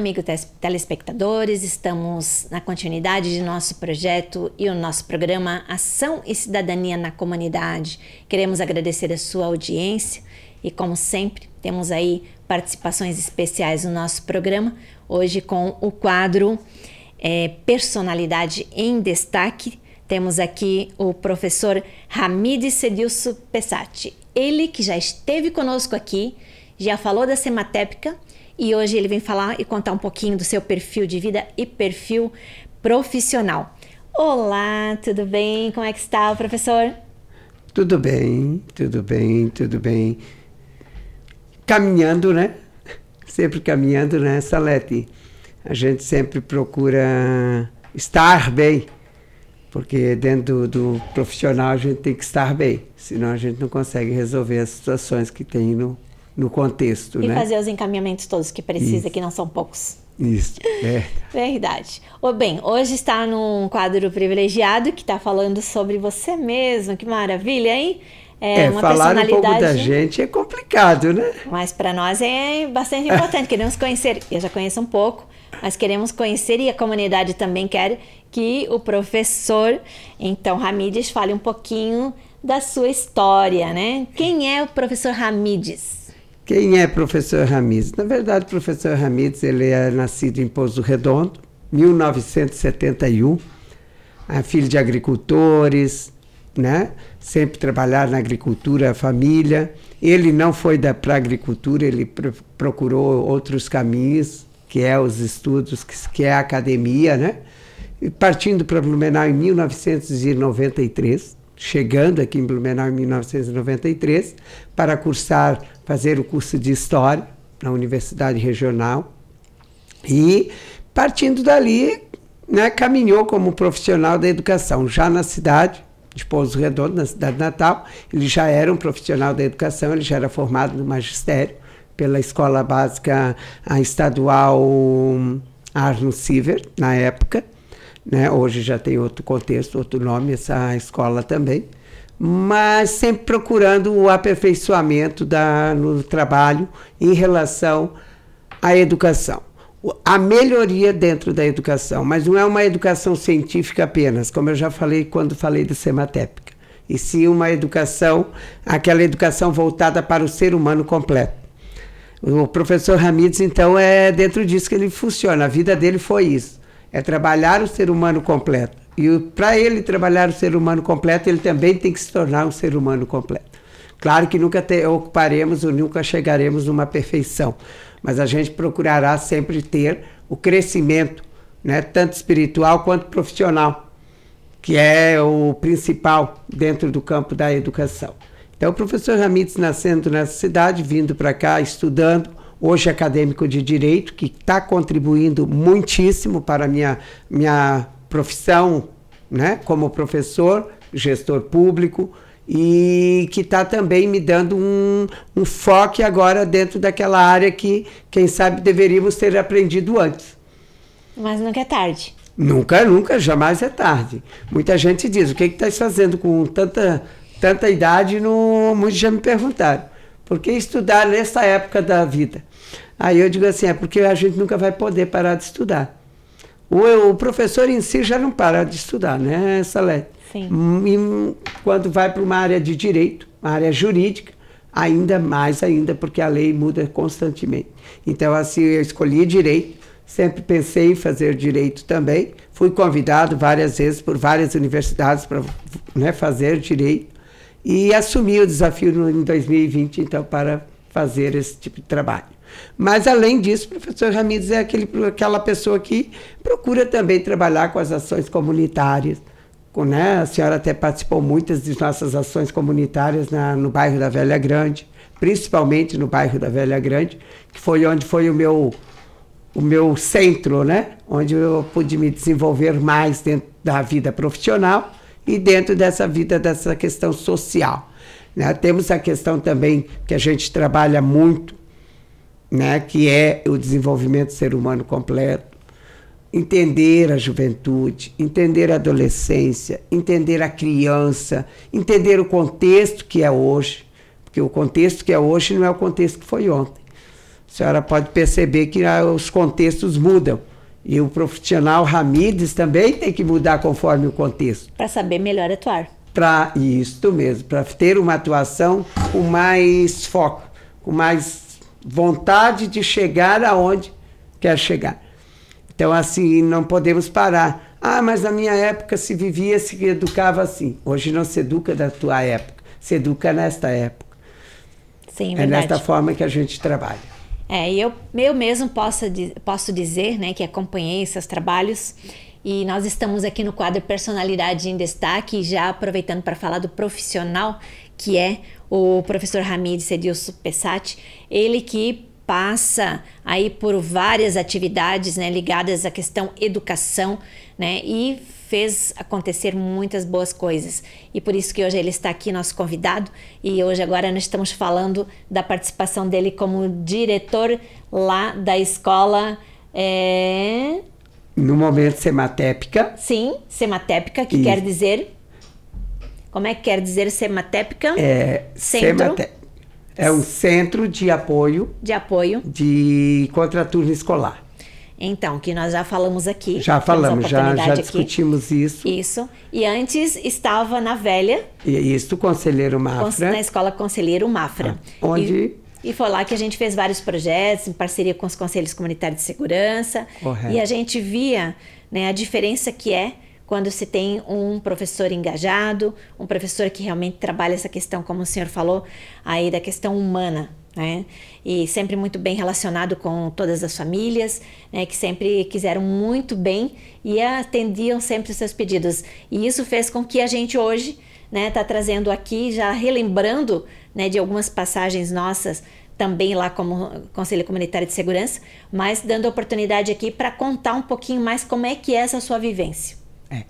amigos telespectadores, estamos na continuidade de nosso projeto e o nosso programa Ação e Cidadania na Comunidade. Queremos agradecer a sua audiência e, como sempre, temos aí participações especiais no nosso programa, hoje com o quadro Personalidade em Destaque. Temos aqui o professor Hamid Cedilso Pessati, ele que já esteve conosco aqui, já falou da Sematépica, e hoje ele vem falar e contar um pouquinho do seu perfil de vida e perfil profissional. Olá, tudo bem? Como é que está, professor? Tudo bem, tudo bem, tudo bem. Caminhando, né? Sempre caminhando, né, Salete? A gente sempre procura estar bem, porque dentro do profissional a gente tem que estar bem, senão a gente não consegue resolver as situações que tem no contexto, e né? fazer os encaminhamentos todos que precisa, Isso. que não são poucos. Isso, é. Verdade. Bem, hoje está num quadro privilegiado que está falando sobre você mesmo. Que maravilha, hein? Uma Falar um pouco personalidade, da gente é complicado, né? mas para nós é bastante importante. Queremos conhecer, eu já conheço um pouco, mas queremos conhecer, e a comunidade também quer que o professor, então, Hamides, fale um pouquinho da sua história, né? Quem é o professor Hamides? Quem é professor Hamides? Na verdade, o professor Hamides, ele é nascido em Pouso Redondo, 1971, filho de agricultores, né? Sempre trabalhar na agricultura, a família. Ele não foi para a agricultura, ele procurou outros caminhos, que é os estudos, que é a academia, né? E partindo para Blumenau em 1993, chegando aqui em Blumenau em 1993, para fazer o curso de História na Universidade Regional. E, partindo dali, né, caminhou como profissional da educação. Já na cidade de Pouso Redondo, na cidade natal, ele já era um profissional da educação, ele já era formado no magistério pela Escola Básica Estadual Arno Siver, na época. Né? Hoje já tem outro contexto, outro nome, essa escola também, mas sempre procurando o aperfeiçoamento no trabalho em relação à educação. A melhoria dentro da educação, mas não é uma educação científica apenas, como eu já falei quando falei do Sematépica, e sim uma educação, aquela educação voltada para o ser humano completo. O professor Hamides, então, é dentro disso que ele funciona, a vida dele foi isso. É trabalhar o ser humano completo. E para ele trabalhar o ser humano completo, ele também tem que se tornar um ser humano completo. Claro que nunca ocuparemos ou nunca chegaremos numa perfeição, mas a gente procurará sempre ter o crescimento, né, tanto espiritual quanto profissional, que é o principal dentro do campo da educação. Então, o professor Hamides, nascendo nessa cidade, vindo para cá, estudando, hoje acadêmico de Direito, que está contribuindo muitíssimo para a minha profissão, né, como professor, gestor público, e que está também me dando um foco agora dentro daquela área que, quem sabe, deveríamos ter aprendido antes. Mas nunca é tarde. Nunca, nunca, jamais é tarde. Muita gente diz, o que estás fazendo com tanta idade? Muitos já me perguntaram. Por que estudar nessa época da vida? Aí eu digo assim, é porque a gente nunca vai poder parar de estudar. O professor em si já não para de estudar, né, Salete? Sim. E quando vai para uma área de direito, uma área jurídica, ainda mais ainda, porque a lei muda constantemente. Então, assim, eu escolhi direito, sempre pensei em fazer direito também. Fui convidado várias vezes por várias universidades para, né, fazer direito. E assumi o desafio em 2020, então, para fazer esse tipo de trabalho. Mas, além disso, o professor Hamides é aquela pessoa que procura também trabalhar com as ações comunitárias. Né? A senhora até participou muitas de nossas ações comunitárias no bairro da Velha Grande, principalmente no bairro da Velha Grande, que foi onde foi o meu centro, né? Onde eu pude me desenvolver mais dentro da vida profissional e dentro dessa vida, dessa questão social. Né? Temos a questão também que a gente trabalha muito, né? Que é o desenvolvimento do ser humano completo, entender a juventude, entender a adolescência, entender a criança, entender o contexto que é hoje, porque o contexto que é hoje não é o contexto que foi ontem. senhora pode perceber que os contextos mudam. E o profissional Hamides também tem que mudar conforme o contexto. Para saber melhor atuar. Para isso mesmo, para ter uma atuação com mais foco, com mais vontade de chegar aonde quer chegar. Então, assim, não podemos parar. Ah, mas na minha época se vivia, se educava assim. Hoje não se educa da tua época, se educa nesta época. Sim, verdade. É nesta forma que a gente trabalha. E eu mesmo posso dizer, né, que acompanhei seus trabalhos, e nós estamos aqui no quadro Personalidade em Destaque, já aproveitando para falar do profissional, que é o professor Hamidis Edilson Pessati, ele que passa aí por várias atividades, né, ligadas à questão educação, né, e fez acontecer muitas boas coisas. E por isso que hoje ele está aqui, nosso convidado, e hoje agora nós estamos falando da participação dele como diretor lá da escola... No momento, Sematépica. Sim, Sematépica, que quer dizer... Como é que quer dizer Sematépica? Centro. É um centro de apoio. De apoio. De contraturno escolar. Então, que nós já falamos aqui. Já falamos, já discutimos isso. Isso. E antes estava na Velha. Isso, Conselheiro Mafra. Na Escola Conselheiro Mafra. Onde... E foi lá que a gente fez vários projetos em parceria com os Conselhos Comunitários de Segurança. Correto. E a gente via, né, a diferença que é quando se tem um professor engajado, um professor que realmente trabalha essa questão, como o senhor falou, aí da questão humana, né? E sempre muito bem relacionado com todas as famílias, né, que sempre quiseram muito bem e atendiam sempre os seus pedidos. E isso fez com que a gente hoje, né, tá trazendo aqui, já relembrando, né, de algumas passagens nossas, também lá como Conselho Comunitário de Segurança, mas dando oportunidade aqui para contar um pouquinho mais como é que é essa sua vivência.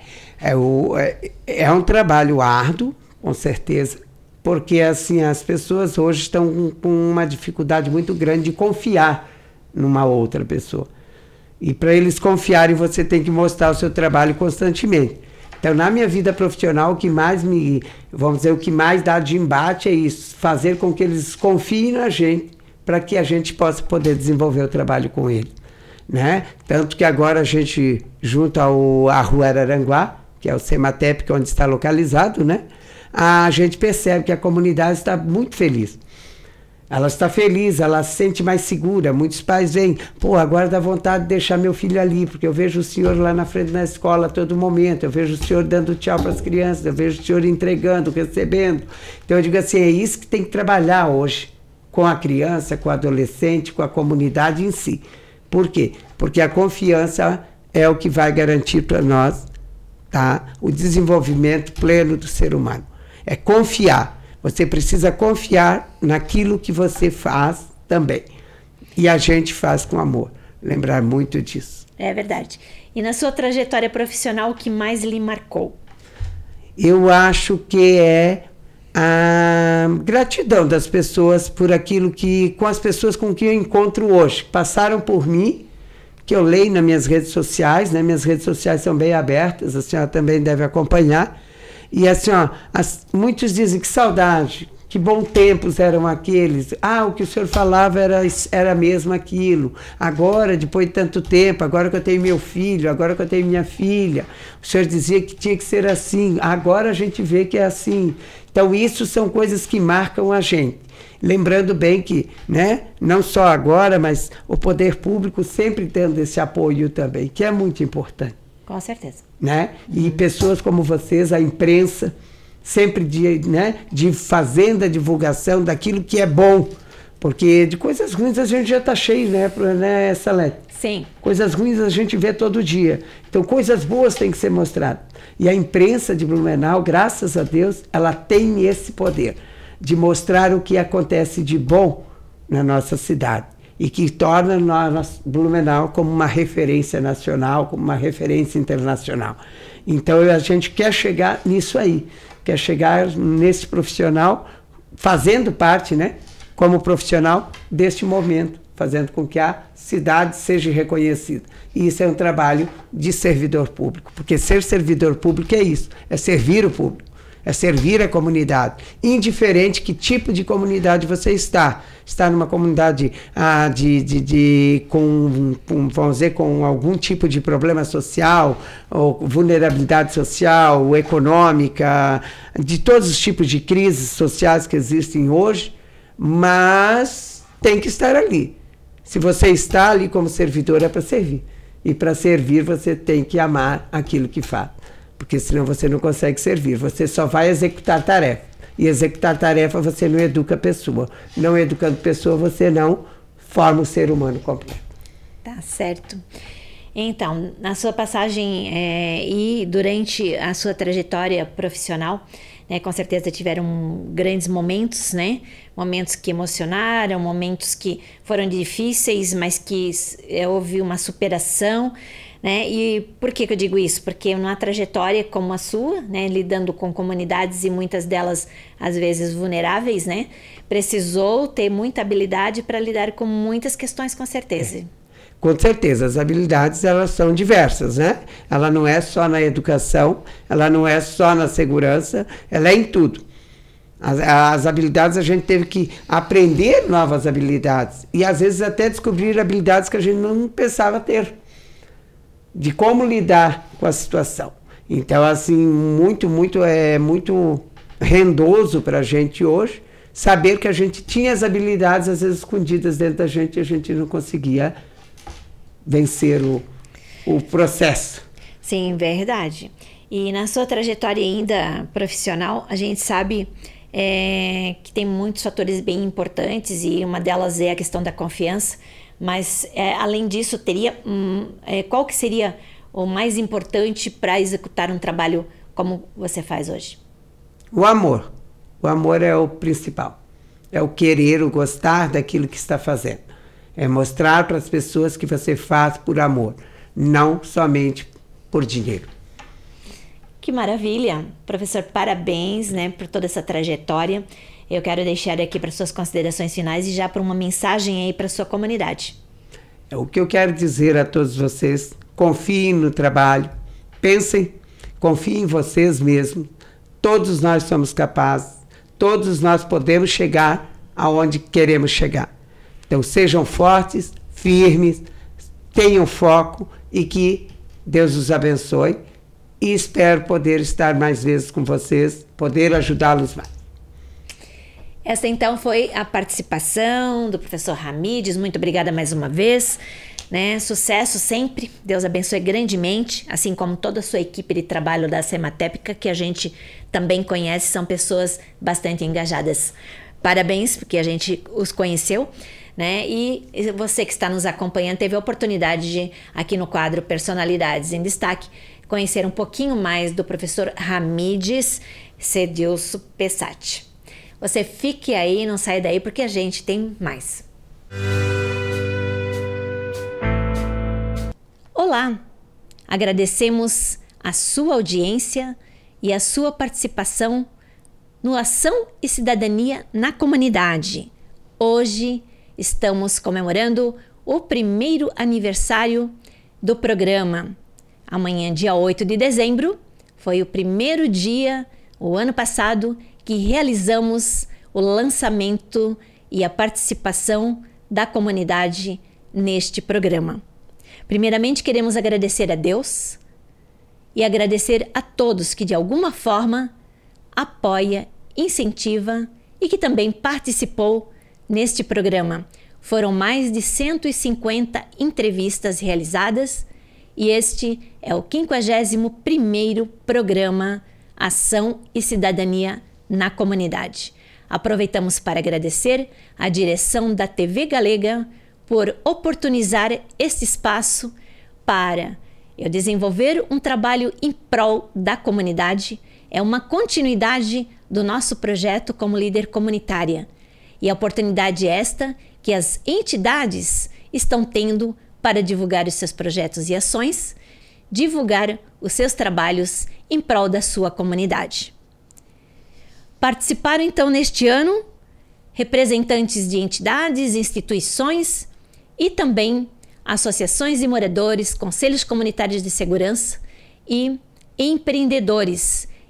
É um trabalho árduo, com certeza, porque assim, as pessoas hoje estão com uma dificuldade muito grande de confiar numa outra pessoa. E para eles confiarem, você tem que mostrar o seu trabalho constantemente. Então, na minha vida profissional, o que mais o que mais dá de embate é isso, fazer com que eles confiem na gente, para que a gente possa poder desenvolver o trabalho com eles. Né? Tanto que agora a gente, junto à Rua Araranguá, que é o Sematépica onde está localizado, né? A gente percebe que a comunidade está muito feliz. Ela está feliz, ela se sente mais segura. Muitos pais vêm, agora dá vontade de deixar meu filho ali, porque eu vejo o senhor lá na frente da escola a todo momento, eu vejo o senhor dando tchau para as crianças, eu vejo o senhor entregando, recebendo. Então eu digo assim, é isso que tem que trabalhar hoje, com a criança, com o adolescente, com a comunidade em si. Por quê? Porque a confiança é o que vai garantir para nós, tá, o desenvolvimento pleno do ser humano. É confiar. Você precisa confiar naquilo que você faz também. E a gente faz com amor. Lembrar muito disso. É verdade. E na sua trajetória profissional, o que mais lhe marcou? Eu acho que é a gratidão das pessoas por aquilo com as pessoas com quem eu encontro hoje, que passaram por mim, que eu leio nas minhas redes sociais, né? Minhas redes sociais são bem abertas, a senhora também deve acompanhar. E assim, muitos dizem que saudade, que bons tempos eram aqueles. O que o senhor falava era mesmo aquilo. Agora, depois de tanto tempo, agora que eu tenho meu filho, agora que eu tenho minha filha, o senhor dizia que tinha que ser assim, agora a gente vê que é assim. Então, isso são coisas que marcam a gente. Lembrando bem que, né, não só agora, mas o poder público sempre tendo esse apoio também, que é muito importante. Com certeza. Né? E pessoas como vocês, a imprensa, sempre de fazendo a divulgação daquilo que é bom, porque de coisas ruins a gente já está cheio, né, Salete? Sim. Coisas ruins a gente vê todo dia. Então, coisas boas têm que ser mostradas. E a imprensa de Blumenau, graças a Deus, ela tem esse poder de mostrar o que acontece de bom na nossa cidade. E que torna Blumenau como uma referência nacional, como uma referência internacional. Então, a gente quer chegar nisso aí, quer chegar nesse profissional, fazendo parte, né, como profissional deste momento, fazendo com que a cidade seja reconhecida. E isso é um trabalho de servidor público, porque ser servidor público é isso, é servir o público, é servir a comunidade, indiferente que tipo de comunidade você está. Está numa comunidade vamos dizer, com algum tipo de problema social, ou vulnerabilidade social, ou econômica, de todos os tipos de crises sociais que existem hoje, mas tem que estar ali. Se você está ali como servidor, é para servir. E para servir, você tem que amar aquilo que faz. Porque senão você não consegue servir. Você só vai executar tarefa. E executar tarefa, você não educa a pessoa. Não educando pessoa, você não forma o ser humano completo. Tá certo. Então, na sua passagem e durante a sua trajetória profissional, né, com certeza tiveram grandes momentos, né? Momentos que emocionaram, momentos que foram difíceis, mas que houve uma superação, né? E por que eu digo isso? Porque numa trajetória como a sua, né, lidando com comunidades e muitas delas às vezes vulneráveis, né, precisou ter muita habilidade para lidar com muitas questões, com certeza. Com certeza, as habilidades elas são diversas, né? Ela não é só na educação, ela não é só na segurança, ela é em tudo. As habilidades a gente teve que aprender novas habilidades e às vezes até descobrir habilidades que a gente não pensava ter, de como lidar com a situação. Então, assim, muito rendoso para a gente hoje saber que a gente tinha as habilidades às vezes escondidas dentro da gente e a gente não conseguia vencer o processo. Sim, verdade. E na sua trajetória ainda profissional, a gente sabe que tem muitos fatores bem importantes e uma delas é a questão da confiança, mas além disso, qual que seria o mais importante para executar um trabalho como você faz hoje? O amor. O amor é o principal. É o querer, o gostar daquilo que está fazendo. É mostrar para as pessoas que você faz por amor, não somente por dinheiro. Que maravilha! Professor, parabéns, né, por toda essa trajetória. Eu quero deixar aqui para suas considerações finais e já para uma mensagem aí para sua comunidade. O que eu quero dizer a todos vocês, confiem no trabalho, pensem, confiem em vocês mesmos. Todos nós somos capazes, todos nós podemos chegar aonde queremos chegar. Então, sejam fortes, firmes, tenham foco e que Deus os abençoe. E espero poder estar mais vezes com vocês, poder ajudá-los mais. Essa então foi a participação do professor Hamides. Muito obrigada mais uma vez. Né? Sucesso sempre. Deus abençoe grandemente, assim como toda a sua equipe de trabalho da Sematépica, que a gente também conhece, são pessoas bastante engajadas. Parabéns, porque a gente os conheceu. Né? E você que está nos acompanhando teve a oportunidade de, aqui no quadro Personalidades em Destaque, conhecer um pouquinho mais do professor Hamides Cedilso Pessati. Você fique aí, não saia daí, porque a gente tem mais. Olá! Agradecemos a sua audiência e a sua participação no Ação e Cidadania na Comunidade. Hoje estamos comemorando o 1º aniversário do programa. Amanhã, dia 8 de dezembro, foi o primeiro dia, o ano passado, que realizamos o lançamento e a participação da comunidade neste programa. Primeiramente, queremos agradecer a Deus e agradecer a todos que de alguma forma apoia, incentiva e que também participou neste programa. Foram mais de 150 entrevistas realizadas e este é o 51º programa Ação e Cidadania na Comunidade. Aproveitamos para agradecer a direção da TV Galega por oportunizar este espaço para eu desenvolver um trabalho em prol da comunidade. É uma continuidade do nosso projeto como líder comunitária. E a oportunidade esta que as entidades estão tendo para divulgar os seus projetos e ações, divulgar os seus trabalhos em prol da sua comunidade. Participaram então neste ano representantes de entidades, instituições e também associações de moradores, conselhos comunitários de segurança e empreendedores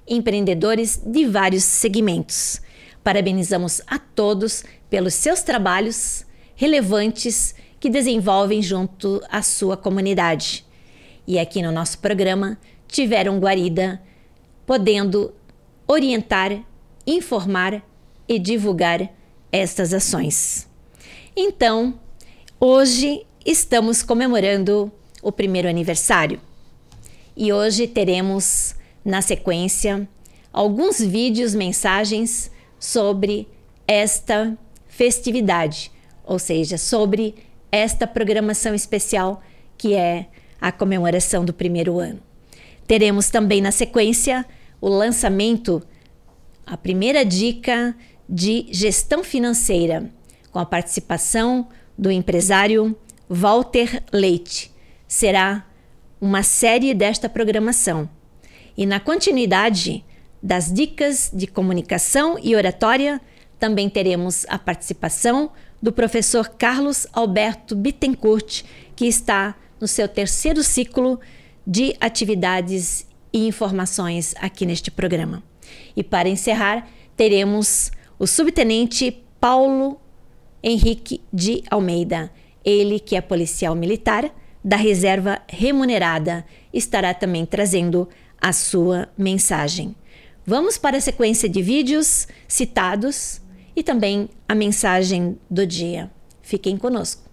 empreendedores de vários segmentos. Parabenizamos a todos pelos seus trabalhos relevantes que desenvolvem junto à sua comunidade. E aqui no nosso programa tiveram guarida, podendo orientar, informar e divulgar estas ações. Então, hoje estamos comemorando o primeiro aniversário e hoje teremos, na sequência, alguns vídeos, mensagens sobre esta festividade, ou seja, sobre esta programação especial que é a comemoração do primeiro ano. Teremos também na sequência o lançamento, a primeira dica de gestão financeira, com a participação do empresário Walter Leite. Será uma série desta programação. E na continuidade das dicas de comunicação e oratória, também teremos a participação do professor Carlos Alberto Bittencourt, que está no seu terceiro ciclo de atividades e informações aqui neste programa. E para encerrar, teremos o subtenente Paulo Henrique de Almeida, ele que é policial militar da reserva remunerada, estará também trazendo a sua mensagem. Vamos para a sequência de vídeos citados e também a mensagem do dia. Fiquem conosco.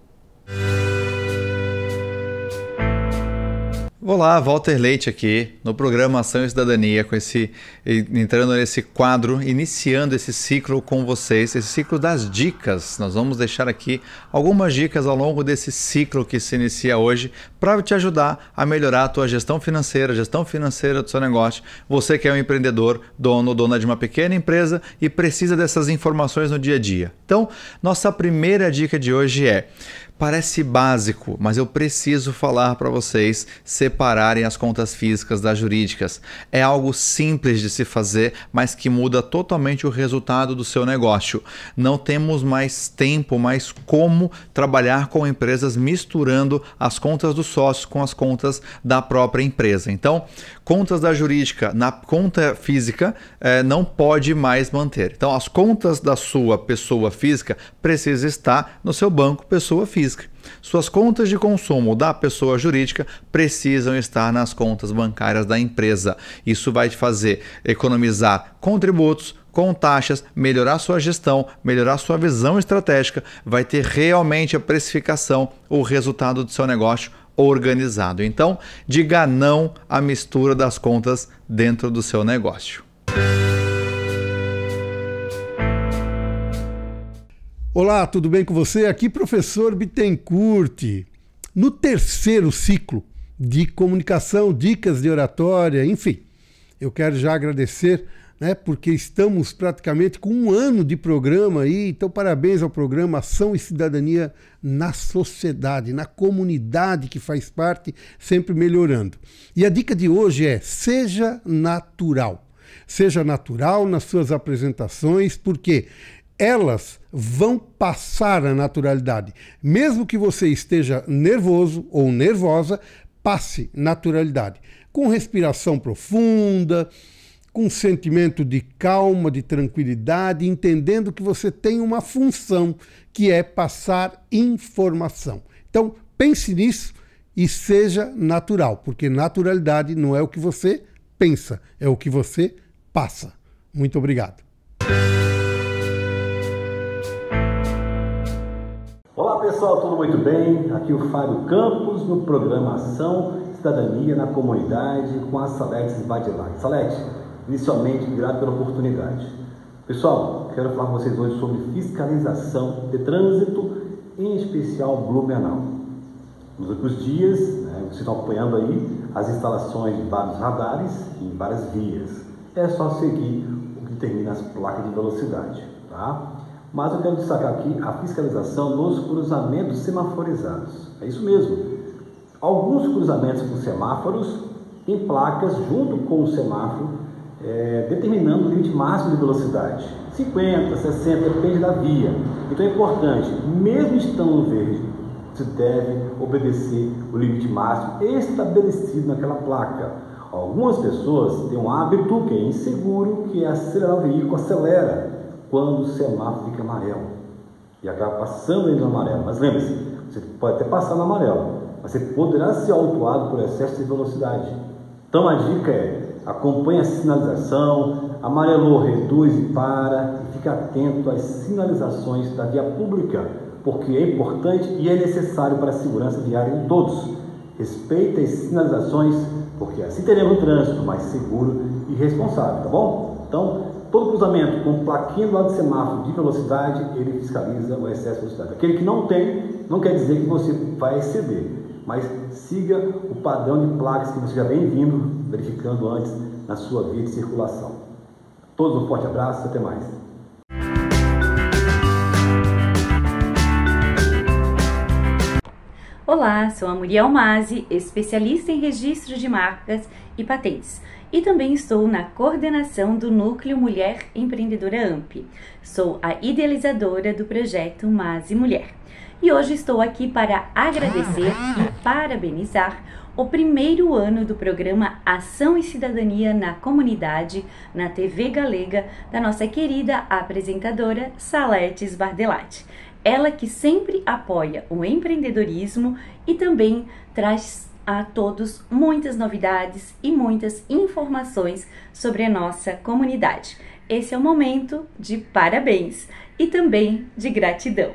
Olá, Walter Leite aqui no programa Ação e Cidadania, entrando nesse quadro, iniciando esse ciclo com vocês, esse ciclo das dicas. Nós vamos deixar aqui algumas dicas ao longo desse ciclo que se inicia hoje para te ajudar a melhorar a tua gestão financeira do seu negócio. Você que é um empreendedor, dono ou dona de uma pequena empresa e precisa dessas informações no dia a dia. Então, nossa primeira dica de hoje é: parece básico, mas eu preciso falar para vocês separarem as contas físicas das jurídicas. É algo simples de se fazer, mas que muda totalmente o resultado do seu negócio. Não temos mais tempo, mais como trabalhar com empresas misturando as contas do sócio com as contas da própria empresa. Então, contas da jurídica na conta física não pode mais manter. Então, as contas da sua pessoa física precisam estar no seu banco pessoa física. Suas contas de consumo da pessoa jurídica precisam estar nas contas bancárias da empresa. Isso vai te fazer economizar com tributos, com taxas, melhorar sua gestão, melhorar sua visão estratégica, vai ter realmente a precificação, o resultado do seu negócio organizado. Então, diga não à mistura das contas dentro do seu negócio. Olá, tudo bem com você? Aqui professor Bittencourt. No terceiro ciclo de comunicação, dicas de oratória, enfim, eu quero já agradecer, porque estamos praticamente com um ano de programa aí, então parabéns ao programa Ação e Cidadania na sociedade, na comunidade que faz parte, sempre melhorando. E a dica de hoje é: seja natural. Seja natural nas suas apresentações, porque elas vão passar a naturalidade. Mesmo que você esteja nervoso ou nervosa, passe naturalidade. Com respiração profunda, com sentimento de calma, de tranquilidade, entendendo que você tem uma função, que é passar informação. Então, pense nisso e seja natural, porque naturalidade não é o que você pensa, é o que você passa. Muito obrigado. Olá pessoal, tudo muito bem? Aqui o Fábio Campos no programa Ação e Cidadania na Comunidade com a Salete Svadilac. Salete, inicialmente, grato pela oportunidade. Pessoal, quero falar com vocês hoje sobre fiscalização de trânsito, em especial Blumenau. Nos últimos dias, vocês estão acompanhando aí as instalações de vários radares em várias vias. É só seguir o que determina as placas de velocidade, tá? Mas eu quero destacar aqui a fiscalização nos cruzamentos semaforizados. É isso mesmo. Alguns cruzamentos com semáforos têm placas junto com o semáforo, determinando o limite máximo de velocidade. 50, 60, depende da via. Então é importante, mesmo estando no verde, você deve obedecer o limite máximo estabelecido naquela placa. Algumas pessoas têm um hábito que é inseguro, que é acelerar o veículo, acelera quando o semáforo fica amarelo e acaba passando no amarelo. Mas lembre-se, você pode até passar no amarelo, mas você poderá ser autuado por excesso de velocidade. Então a dica é: acompanhe a sinalização, amarelou, reduz e para, e fique atento às sinalizações da via pública, porque é importante e é necessário para a segurança viária de todos. Respeite as sinalizações, porque assim teremos um trânsito mais seguro e responsável, tá bom? Então, todo cruzamento com plaquinha do lado do semáforo de velocidade, ele fiscaliza o excesso de velocidade. Aquele que não tem, não quer dizer que você vai exceder, mas siga o padrão de placas que você já vem vindo verificando antes na sua via de circulação. Todos um forte abraço, até mais. Olá, sou a Muriel Mazzi, especialista em registro de marcas e patentes. E também estou na coordenação do Núcleo Mulher Empreendedora AMP. Sou a idealizadora do projeto Mazzi Mulher. E hoje estou aqui para agradecer e parabenizar o primeiro ano do programa Ação e Cidadania na Comunidade, na TV Galega, da nossa querida apresentadora Salete Sbardelati. Ela que sempre apoia o empreendedorismo e também traz a todos muitas novidades e muitas informações sobre a nossa comunidade. Esse é o momento de parabéns e também de gratidão.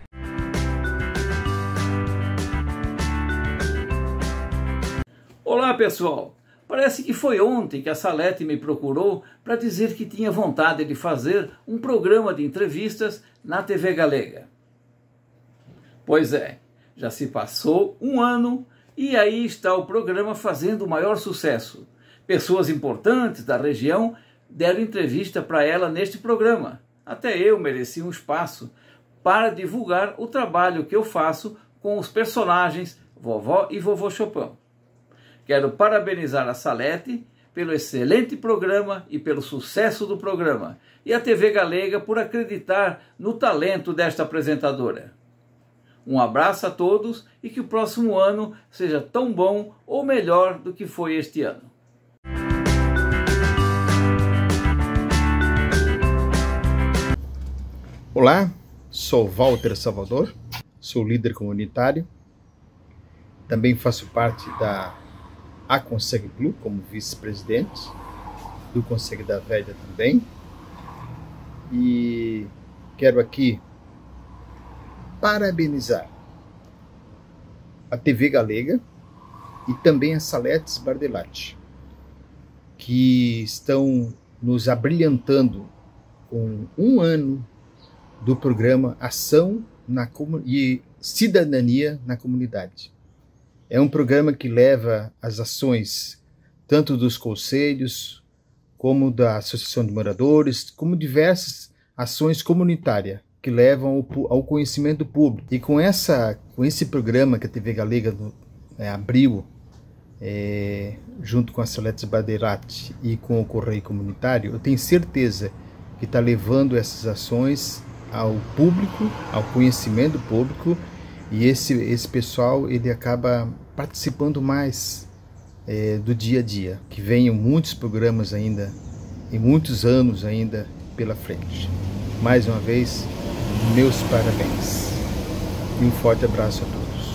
Olá pessoal, parece que foi ontem que a Salete me procurou para dizer que tinha vontade de fazer um programa de entrevistas na TV Galega. Pois é, já se passou um ano e aí está o programa fazendo o maior sucesso. Pessoas importantes da região deram entrevista para ela neste programa. Até eu mereci um espaço para divulgar o trabalho que eu faço com os personagens Vovó e Vovô Chopin. Quero parabenizar a Salete pelo excelente programa e pelo sucesso do programa, e a TV Galega por acreditar no talento desta apresentadora. Um abraço a todos e que o próximo ano seja tão bom ou melhor do que foi este ano. Olá, sou Walter Salvador, sou líder comunitário, também faço parte da Conselho Blue como vice-presidente, do Conselho da Velha também, e quero aqui parabenizar a TV Galega e também a Salete Sbardelati, que estão nos abrilhantando com um ano do programa Ação e Cidadania na Comunidade. É um programa que leva as ações tanto dos conselhos, como da Associação de Moradores, como diversas ações comunitárias que levam ao conhecimento público. E com esse programa que a TV Galega abriu, junto com a Salete Sbardelati e com o Correio Comunitário, eu tenho certeza que está levando essas ações ao público, ao conhecimento público, e esse pessoal ele acaba participando mais do dia a dia, que venham muitos programas ainda, e muitos anos ainda pela frente. Mais uma vez, meus parabéns e um forte abraço a todos.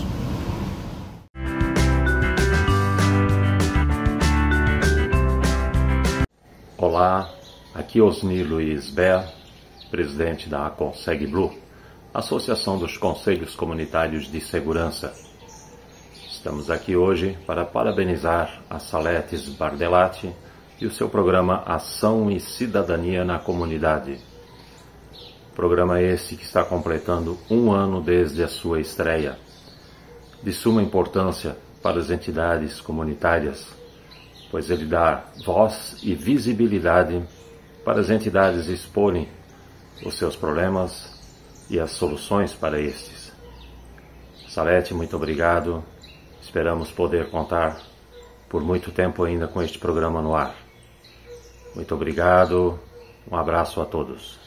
Olá, aqui Osni Luiz Ber, presidente da Conselho Blue, Associação dos Conselhos Comunitários de Segurança. Estamos aqui hoje para parabenizar a Salete Sbardelati e o seu programa Ação e Cidadania na Comunidade. Programa esse que está completando um ano desde a sua estreia, de suma importância para as entidades comunitárias, pois ele dá voz e visibilidade para as entidades exporem os seus problemas e as soluções para estes. Salete, muito obrigado. Esperamos poder contar por muito tempo ainda com este programa no ar. Muito obrigado. Um abraço a todos.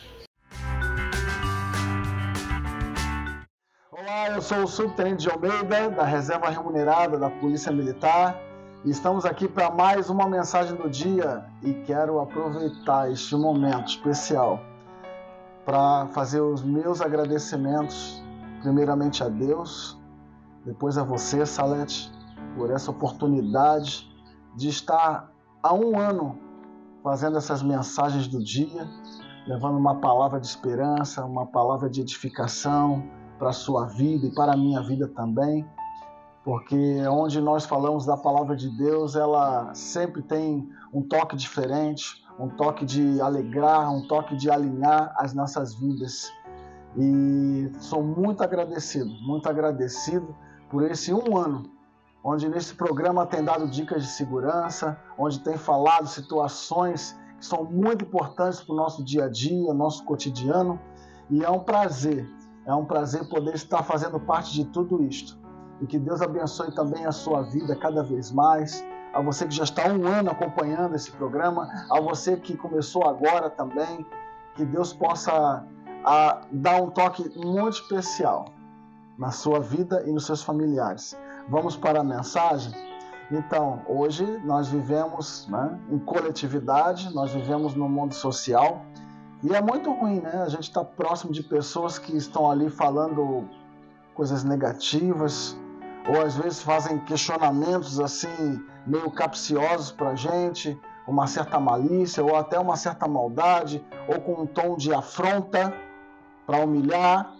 Olá, eu sou o subtenente de Almeida, da Reserva Remunerada da Polícia Militar. Estamos aqui para mais uma mensagem do dia e quero aproveitar este momento especial para fazer os meus agradecimentos, primeiramente a Deus, depois a você, Salete, por essa oportunidade de estar há um ano fazendo essas mensagens do dia, levando uma palavra de esperança, uma palavra de edificação para a sua vida e para a minha vida também. Porque onde nós falamos da palavra de Deus, ela sempre tem um toque diferente, um toque de alegrar, um toque de alinhar as nossas vidas. E sou muito agradecido por esse um ano, onde nesse programa tem dado dicas de segurança, onde tem falado situações que são muito importantes para o nosso dia a dia, nosso cotidiano. E é um prazer poder estar fazendo parte de tudo isto. E que Deus abençoe também a sua vida cada vez mais. A você que já está há um ano acompanhando esse programa, a você que começou agora também, que Deus possa dar um toque muito especial na sua vida e nos seus familiares. Vamos para a mensagem? Então, hoje nós vivemos, em coletividade, nós vivemos no mundo social e é muito ruim, a gente está próximo de pessoas que estão ali falando coisas negativas, ou às vezes fazem questionamentos assim meio capciosos para a gente, uma certa malícia ou até uma certa maldade, ou com um tom de afronta para humilhar.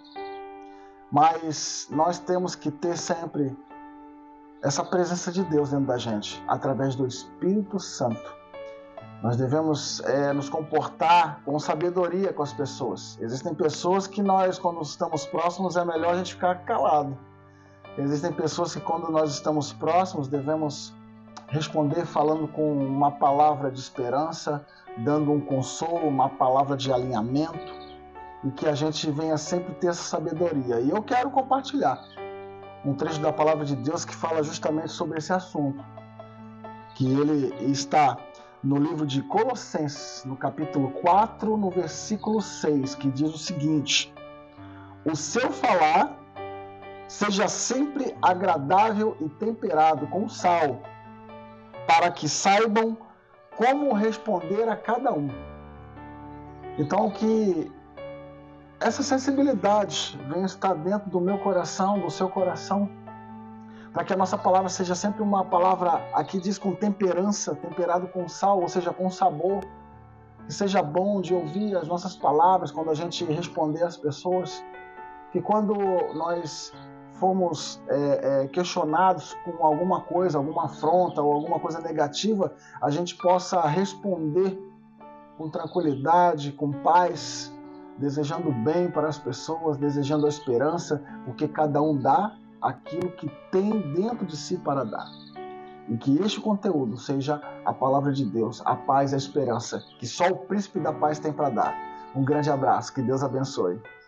Mas nós temos que ter sempre essa presença de Deus dentro da gente, através do Espírito Santo. Nós devemos nos comportar com sabedoria com as pessoas. Existem pessoas que nós, quando estamos próximos, é melhor a gente ficar calado. Existem pessoas que, quando nós estamos próximos, devemos responder falando com uma palavra de esperança, dando um consolo, uma palavra de alinhamento, e que a gente venha sempre ter essa sabedoria. E eu quero compartilhar um trecho da palavra de Deus que fala justamente sobre esse assunto, que ele está no livro de Colossenses, no capítulo 4, no versículo 6, que diz o seguinte: o seu falar seja sempre agradável e temperado com sal, para que saibam como responder a cada um. Então, que essa sensibilidade venha estar dentro do meu coração, do seu coração, para que a nossa palavra seja sempre uma palavra, aqui diz com temperança, temperado com sal, ou seja, com sabor, que seja bom de ouvir as nossas palavras quando a gente responder às pessoas, que quando nós fomos questionados com alguma coisa, alguma afronta ou alguma coisa negativa, a gente possa responder com tranquilidade, com paz, desejando bem para as pessoas, desejando a esperança, porque cada um dá aquilo que tem dentro de si para dar. E que este conteúdo seja a palavra de Deus, a paz e a esperança, que só o príncipe da paz tem para dar. Um grande abraço, que Deus abençoe.